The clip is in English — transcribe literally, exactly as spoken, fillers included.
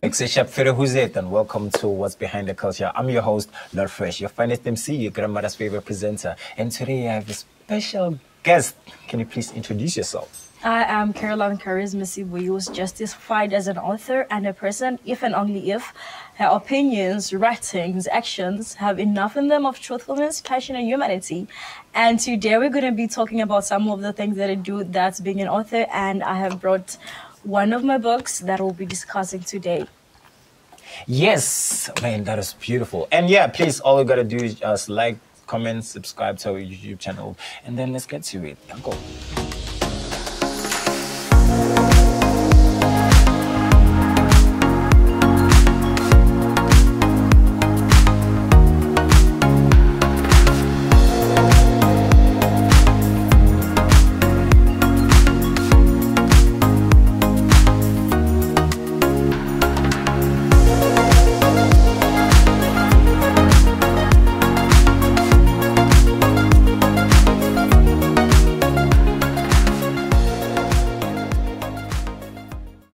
And welcome to What's Behind the Culture. I'm your host, Lord Fresh, your finest M C, your grandmother's favorite presenter. And today I have a special guest. Can you please introduce yourself? I am Caroline Sibuyi, who was justified as an author and a person if and only if her opinions, writings, actions have enough in them of truthfulness, passion, and humanity. And today we're going to be talking about some of the things that I do, that's being an author, and I have brought one of my books that we'll be discussing today. Yes, man, that is beautiful. And yeah, please, all you got to do is just like, comment, subscribe to our YouTube channel, and then let's get to it. Go.